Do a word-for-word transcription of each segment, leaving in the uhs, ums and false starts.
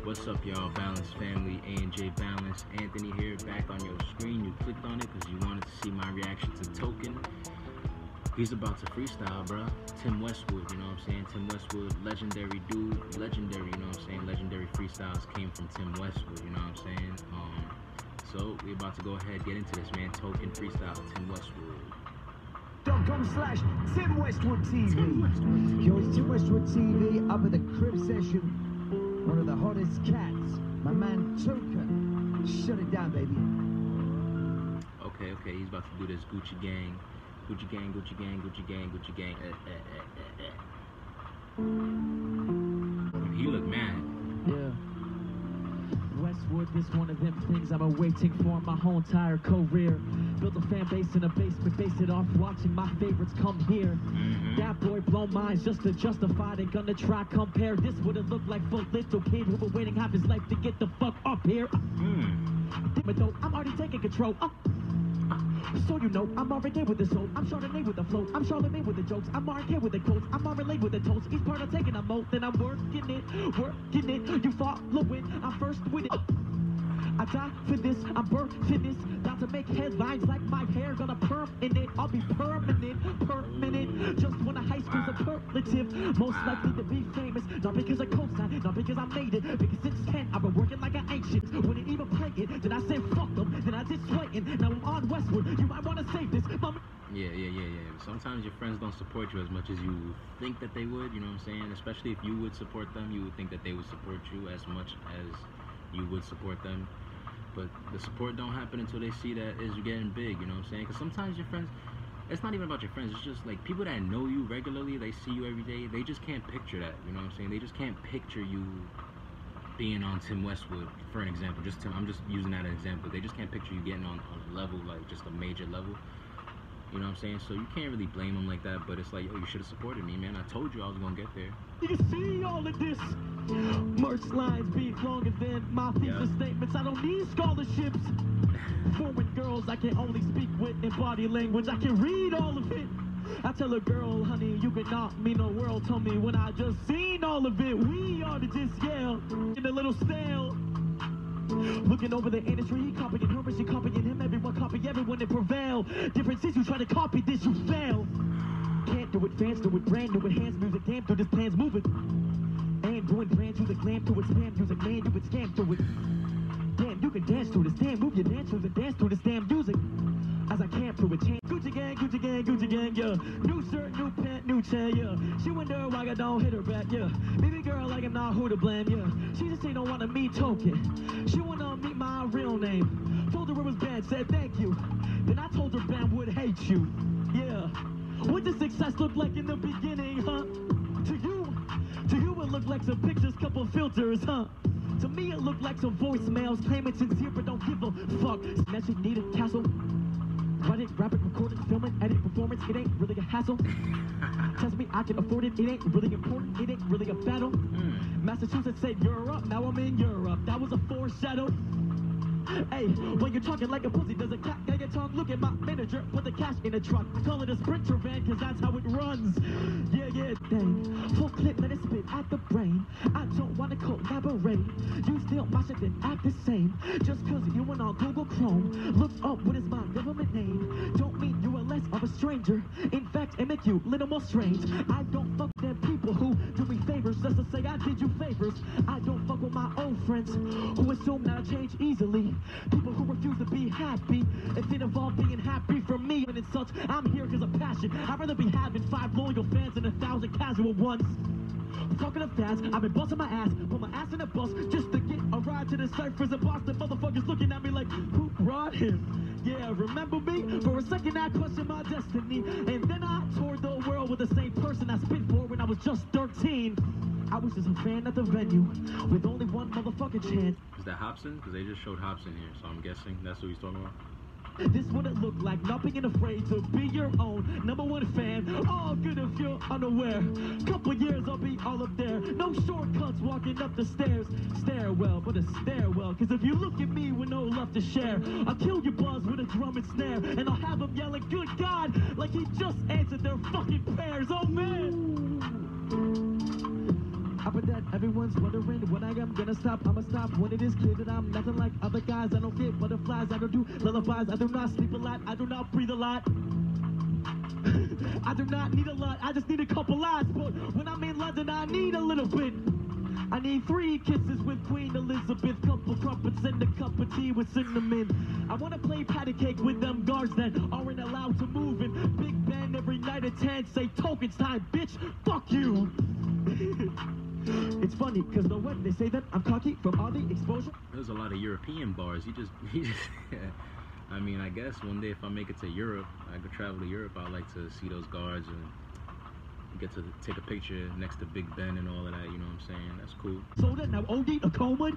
What's up, y'all? Balance family, A and J Balance. Anthony here, back on your screen. You clicked on it because you wanted to see my reaction to Token. He's about to freestyle, bro. Tim Westwood, you know what I'm saying? Tim Westwood, legendary dude, legendary, you know what I'm saying? Legendary freestyles came from Tim Westwood, you know what I'm saying? Um, so we about to go ahead, get into this, man. Token freestyle, Tim Westwood. .com slash Tim Westwood T V. Tim Westwood. Yo, it's Tim Westwood T V up at the crib session. One of the hottest cats, my man Token. Shut it down, baby. Okay, okay, he's about to do this Gucci Gang. Gucci Gang, Gucci Gang, Gucci Gang, Gucci Gang. Eh, eh, eh, eh, eh. He look mad. Yeah. Westwood, this one of them things I've been waiting for my whole entire career. Built a fan base in a basement, base it off watching my favorites come here. Mm-hmm. That boy blow minds just to justify they gonna try compare. This would have looked like for a little kid who been waiting half his life to get the fuck up here. Mm. Damn it though, I'm already taking control. Uh. So you know, I'm already with the soul. I'm Chardonnay with the flow. I'm Charlemagne with the jokes. I'm R K with the quotes. I'm Marmalade with the toast. Each part I'm taking a mold, then I'm working it, working it. You following? I'm first with it. I die for this, I'm birthing this. About to make headlines like my hair gonna perm in it. I'll be permanent, permanent. Just when a high school's superlative, most likely to be famous. Not because I co-signed, not because I made it. Because since ten, I've been working like an ancient. Wouldn't even play it, then I said fuck them. Then I did sweating, now I'm on Westwood. You might wanna save this, mama. Yeah, yeah, yeah, yeah. Sometimes your friends don't support you as much as you think that they would, you know what I'm saying? Especially if you would support them, you would think that they would support you as much as you would support them. But the support don't happen until they see that it's getting big, you know what I'm saying? Because sometimes your friends, it's not even about your friends, it's just like people that know you regularly, they see you every day, they just can't picture that, you know what I'm saying? They just can't picture you being on Tim Westwood, for an example. Just Tim, I'm just using that as an example. They just can't picture you getting on a level, like just a major level. You know what I'm saying? So you can't really blame them like that, but it's like, yo, you should have supported me, man. I told you I was gonna get there. You can see all of this. Merch lines be longer than my thesis yeah. statements. I don't need scholarships. Foreign girls I can only speak with in body language. I can read all of it. I tell a girl, honey, you can not mean the world to me when I just seen all of it. We are the just Yale in a little stale. Looking over the industry, he copying her, and she copying him. Everyone copy everyone and prevail. Difference is you try to copy this, you fail. Can't do it, fans do it, brand new enhanced music. Damn, through this plan's moving. And doing brand new the glam to it, spam music. Man, you can scam through it. Damn, you can dance to this. Damn, move your dance to the dance to this damn music. As I camp through it, change. Gucci gang, Gucci gang, Gucci gang, yeah. New shirt, new pant, new chair, yeah. She wonder why I don't hit her back, yeah. Baby girl, like I'm not who to blame, yeah. She just ain't don't wanna meet Token. She wanna meet my real name. Told her it was bad, said thank you. Then I told her Bam would hate you, yeah. What does success look like in the beginning, huh? To you, to you it looked like some pictures, couple filters, huh? To me it looked like some voicemails, claiming sincere but don't give a fuck. Snatch it, need a castle. Write it, rap it, record it, film it, edit, performance, it ain't really a hassle. Test me, I can afford it, it ain't really important, it ain't really a battle. Mm. Massachusetts said Europe, now I'm in Europe, that was a foreshadow. Hey, when you're talking like a pussy, does a cat get your tongue? Look at my manager, put the cash in a truck. Call it a Sprinter van, cause that's how it runs. Yeah, yeah, dang. Full clip, let it spit at the brain. I don't wanna collaborate. You still my shit, then act the same. Just cause you went on Google Chrome. Look up, what is my government name? Don't mean you are less of a stranger. In fact, it make you a little more strange. I don't fuck with them people who do me favors just to say I did you favors. I don't fuck with my old friends who assume that I change easily. People who refuse to be happy if it involves being happy for me and it's such. I'm here because of passion. I'd rather be having five loyal fans than a thousand casual ones. Fucking up fast, I've been busting my ass, put my ass in a bus just to get a ride to the surfers in Boston. Motherfuckers looking at me like, who brought him? Yeah, remember me? For a second I questioned my destiny, and then I toured the world with the same person I spit for when I was just thirteen. I was just a fan at the venue with only one motherfucking chance. Is that Hobson? Because they just showed Hobson here, so I'm guessing that's what he's talking about. This what it looked like, not being afraid to be your own number one fan. All good if you're unaware. Couple years I'll be all up there. No shortcuts walking up the stairs. Stairwell, but a stairwell. Cause if you look at me with no love to share, I'll kill your buzz with a drum and snare. And I'll have them yelling, good God, like he just answered their fucking prayers. Oh man! I top of that, everyone's wondering when I am gonna stop. I'ma stop when it is clear that I'm nothing like other guys. I don't get butterflies, I don't do lullabies, I do not sleep a lot, I do not breathe a lot. I do not need a lot, I just need a couple lies. But when I'm in London, I need a little bit. I need three kisses with Queen Elizabeth, couple crumpets and a cup of tea with cinnamon. I wanna play patty cake with them guards that aren't allowed to move. And Big Ben every night at ten say tokens time, bitch, fuck you. It's funny, cause no when they say that I'm cocky from all the exposure. There's a lot of European bars. You just, you just I mean, I guess one day if I make it to Europe, I could travel to Europe, I'd like to see those guards and get to take a picture next to Big Ben and all of that, you know what I'm saying? That's cool. Soda, now O D, a coma.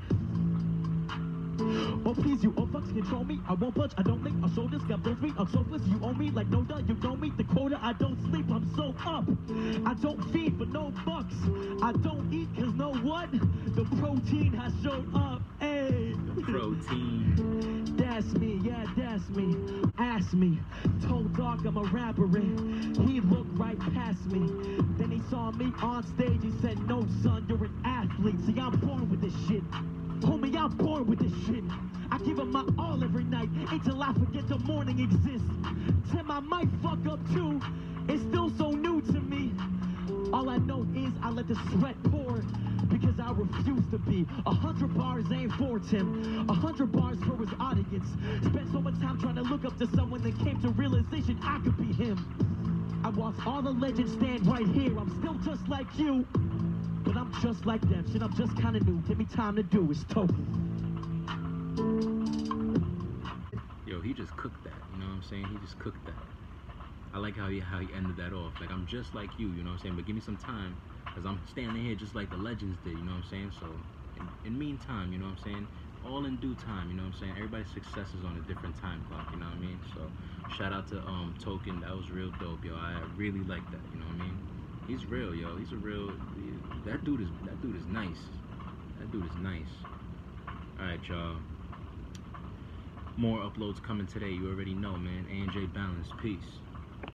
Oh please, you old fucks control me. I won't budge, I don't link. Our shoulders got both feet. I'm soapless, you owe me like no duh. You don't meet the quota, I don't sleep. I'm so up. I don't feed for no bucks. I don't eat cause know what? The protein has showed up. Hey. Protein. That's me, yeah, that's me. Ask me. Told dog I'm a rapper. And he looked right past me. Then he saw me on stage. He said, no son, you're an athlete. See, I'm born with this shit. Homie, I'm born with this shit. I give him my all every night until I forget the morning exists. Tim, I might fuck up too. It's still so new to me. All I know is I let the sweat pour because I refuse to be. A hundred bars ain't for Tim. A hundred bars for his audience. Spent so much time trying to look up to someone that came to realization I could be him. I watched all the legends stand right here. I'm still just like you. But I'm just like them, shit, I'm just kinda new. Give me time to do, it's token. Yo, he just cooked that, you know what I'm saying? He just cooked that. I like how he how he ended that off. Like, I'm just like you, you know what I'm saying? But give me some time, because I'm standing here just like the legends did, you know what I'm saying? So, in, in meantime, you know what I'm saying? All in due time, you know what I'm saying? Everybody's success is on a different time clock, you know what I mean? So, shout out to um Token, that was real dope, yo. I really like that, you know what I mean? He's real, yo. He's a real. He, that dude is. That dude is nice. That dude is nice. All right, y'all. More uploads coming today. You already know, man. A N J Balance. Peace.